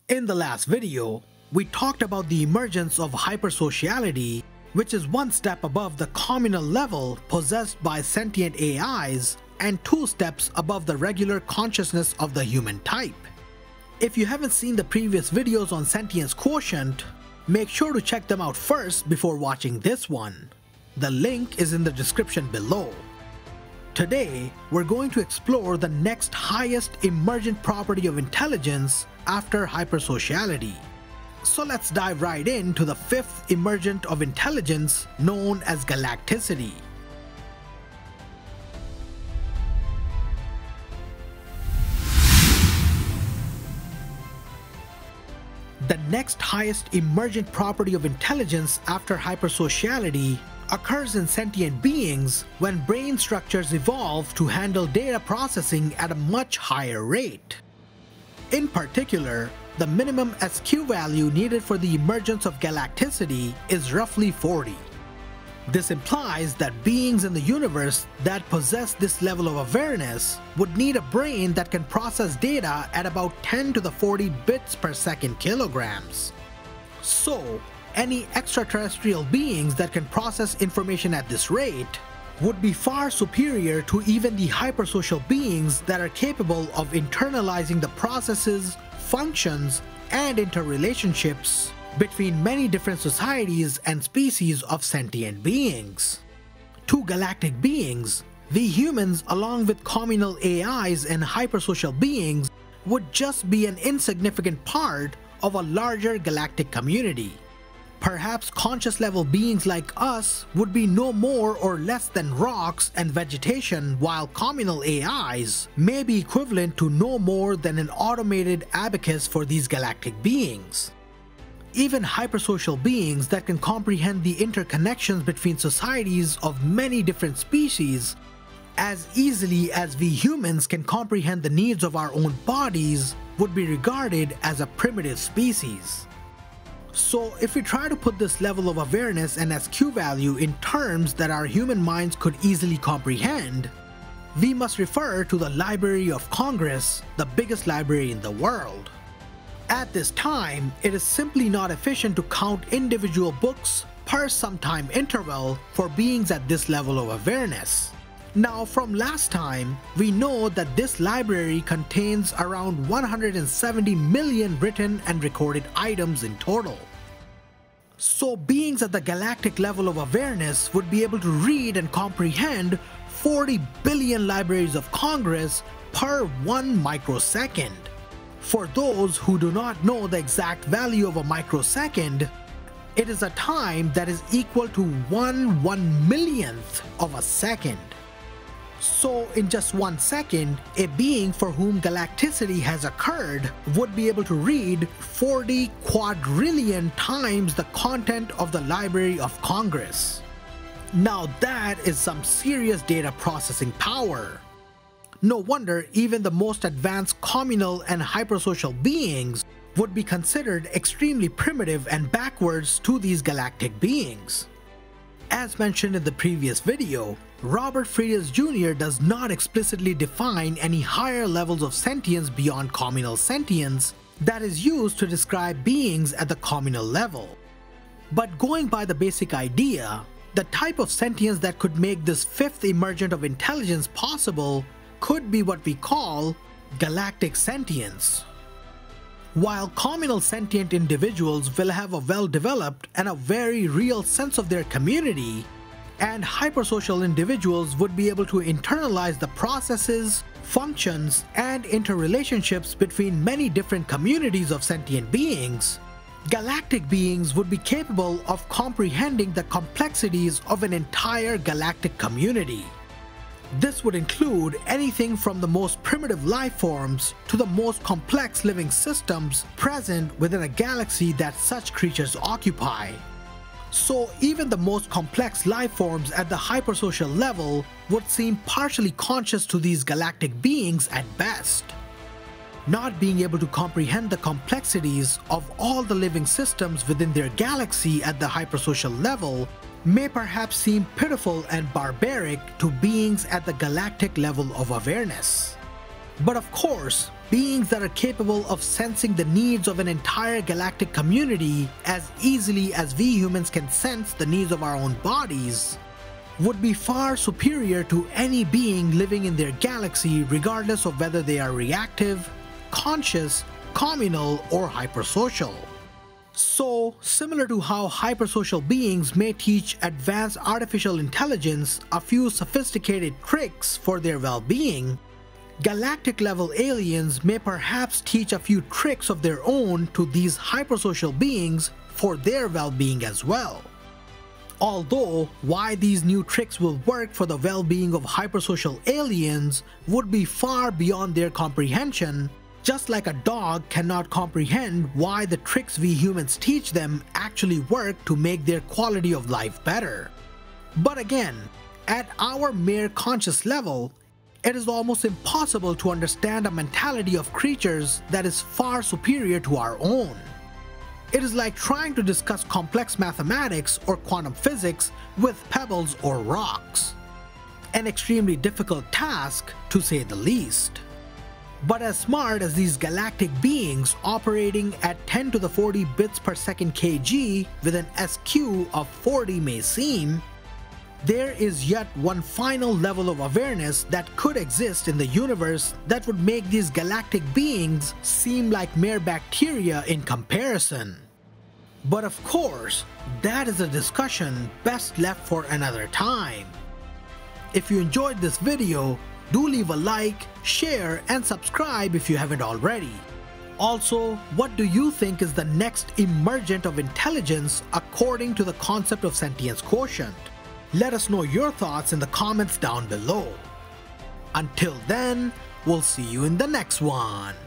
In the last video, we talked about the emergence of hypersociality, which is one step above the communal level possessed by sentient AIs and 2 steps above the regular consciousness of the human type. If you haven't seen the previous videos on Sentience Quotient, make sure to check them out first before watching this one. The link is in the description below. Today, we're going to explore the next highest emergent property of intelligence after hypersociality. So let's dive right into the 5th emergent of intelligence known as Galacticity. The next highest emergent property of intelligence after hypersociality occurs in sentient beings when brain structures evolve to handle data processing at a much higher rate. In particular, the minimum SQ value needed for the emergence of galacticity is roughly 40. This implies that beings in the universe that possess this level of awareness would need a brain that can process data at about 10 to the 40 bits per second kilograms. So, any extraterrestrial beings that can process information at this rate would be far superior to even the hypersocial beings that are capable of internalizing the processes, functions, and interrelationships between many different societies and species of sentient beings. To galactic beings, we humans along with communal AIs and hypersocial beings would just be an insignificant part of a larger galactic community. Perhaps conscious level beings like us would be no more or less than rocks and vegetation, while communal AIs may be equivalent to no more than an automated abacus for these galactic beings. Even hypersocial beings that can comprehend the interconnections between societies of many different species as easily as we humans can comprehend the needs of our own bodies would be regarded as a primitive species. So if we try to put this level of awareness and SQ value in terms that our human minds could easily comprehend, we must refer to the Library of Congress, the biggest library in the world. At this time, it is simply not efficient to count individual books per some time interval for beings at this level of awareness. Now from last time, we know that this library contains around 170 million written and recorded items in total. So beings at the galactic level of awareness would be able to read and comprehend 40 billion libraries of Congress per 1 microsecond. For those who do not know the exact value of a microsecond, it is a time that is equal to 1/1,000,000th of a second. So in just 1 second, a being for whom galacticity has occurred would be able to read 40 quadrillion times the content of the Library of Congress. Now that is some serious data processing power. No wonder even the most advanced communal and hypersocial beings would be considered extremely primitive and backwards to these galactic beings. As mentioned in the previous video, Robert Friedrich Jr. does not explicitly define any higher levels of sentience beyond communal sentience that is used to describe beings at the communal level. But going by the basic idea, the type of sentience that could make this 5th emergent of intelligence possible could be what we call galactic sentience. While communal sentient individuals will have a well-developed and a very real sense of their community, and hypersocial individuals would be able to internalize the processes, functions, and interrelationships between many different communities of sentient beings, galactic beings would be capable of comprehending the complexities of an entire galactic community. This would include anything from the most primitive life forms to the most complex living systems present within a galaxy that such creatures occupy. So even the most complex life forms at the hypersocial level would seem partially conscious to these galactic beings at best. Not being able to comprehend the complexities of all the living systems within their galaxy at the hypersocial level may perhaps seem pitiful and barbaric to beings at the galactic level of awareness. But of course, beings that are capable of sensing the needs of an entire galactic community as easily as we humans can sense the needs of our own bodies, would be far superior to any being living in their galaxy, regardless of whether they are reactive, conscious, communal, or hypersocial. So, similar to how hypersocial beings may teach advanced artificial intelligence a few sophisticated tricks for their well-being, galactic-level aliens may perhaps teach a few tricks of their own to these hypersocial beings for their well-being as well. Although, why these new tricks will work for the well-being of hypersocial aliens would be far beyond their comprehension, just like a dog cannot comprehend why the tricks we humans teach them actually work to make their quality of life better. But again, at our mere conscious level, it is almost impossible to understand a mentality of creatures that is far superior to our own. It is like trying to discuss complex mathematics or quantum physics with pebbles or rocks. An extremely difficult task, to say the least. But as smart as these galactic beings operating at 10 to the 40 bits per second kg with an SQ of 40 may seem, there is yet one final level of awareness that could exist in the universe that would make these galactic beings seem like mere bacteria in comparison. But of course, that is a discussion best left for another time. If you enjoyed this video, do leave a like, share, and subscribe if you haven't already. Also, what do you think is the next emergent of intelligence according to the concept of Sentience Quotient? Let us know your thoughts in the comments down below. Until then, we'll see you in the next one.